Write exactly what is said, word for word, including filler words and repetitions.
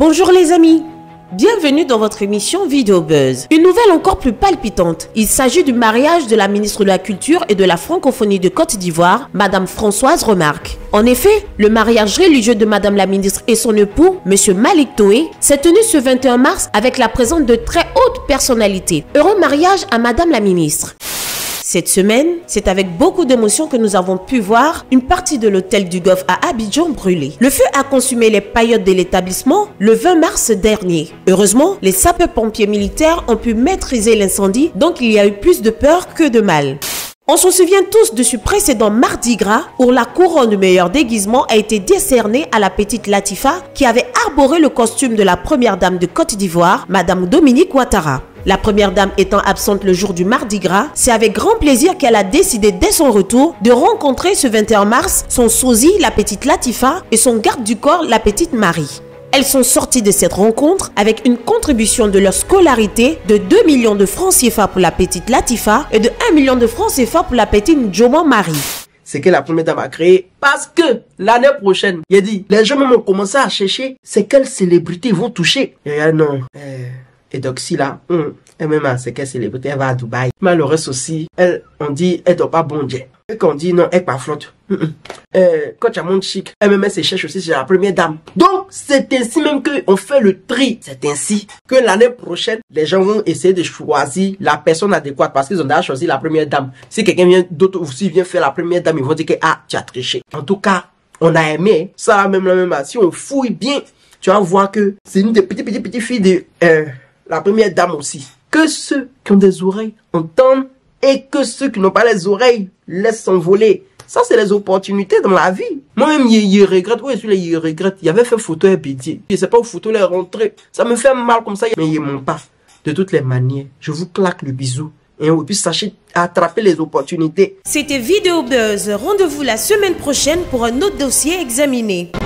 Bonjour les amis, bienvenue dans votre émission Vidéo Buzz. Une nouvelle encore plus palpitante. Il s'agit du mariage de la ministre de la Culture et de la Francophonie de Côte d'Ivoire, Madame Françoise Remarque. En effet, le mariage religieux de Madame la ministre et son époux, Monsieur Malik Toé, s'est tenu ce vingt et un mars avec la présence de très hautes personnalités. Heureux mariage à Madame la ministre. Cette semaine, c'est avec beaucoup d'émotion que nous avons pu voir une partie de l'hôtel du Golfe à Abidjan brûler. Le feu a consumé les paillotes de l'établissement le vingt mars dernier. Heureusement, les sapeurs-pompiers militaires ont pu maîtriser l'incendie, donc il y a eu plus de peur que de mal. On se souvient tous de ce précédent Mardi Gras où la couronne du meilleur déguisement a été décernée à la petite Latifa qui avait arboré le costume de la première dame de Côte d'Ivoire, Madame Dominique Ouattara. La première dame étant absente le jour du Mardi Gras, c'est avec grand plaisir qu'elle a décidé dès son retour de rencontrer ce vingt et un mars son sosie, la petite Latifa, et son garde du corps, la petite Marie. Elles sont sorties de cette rencontre avec une contribution de leur scolarité de deux millions de francs C F A pour la petite Latifa et de un million de francs C F A pour la petite Ndjoman Marie. C'est que la première dame a créé parce que l'année prochaine, il a dit, les gens même ont commencé à chercher c'est quelles célébrités vont toucher. Et euh, non. Euh... Et donc si là, hum, elle-même, c'est quelle célébrité, elle va à Dubaï. Mais le reste aussi, elle, on dit, elle doit pas bon Dieu. Et qu'on dit, non, elle pas flotte. Hum, hum. Euh, quand tu as mon chic, elle-même, elle se cherche aussi chez la première dame. Donc, c'est ainsi même qu'on fait le tri. C'est ainsi que l'année prochaine, les gens vont essayer de choisir la personne adéquate parce qu'ils ont déjà choisi la première dame. Si quelqu'un vient, d'autres aussi vient faire la première dame, ils vont dire que, ah, tu as triché. En tout cas, on a aimé ça, même la même, si on fouille bien, tu vas voir que c'est une des petites, petites, petites filles de, euh, la première dame aussi. Que ceux qui ont des oreilles entendent et que ceux qui n'ont pas les oreilles laissent s'envoler. Ça, c'est les opportunités dans la vie. Moi-même, je regrette. Oui, je regrette. Il avait fait photo et pitié. Je ne sais pas où photo est rentrée. Ça me fait mal comme ça. Mais ils m'ont pas. De toutes les manières, je vous claque le bisou. Et puis sachez attraper les opportunités. C'était Vidéo Buzz. Rendez-vous la semaine prochaine pour un autre dossier examiné.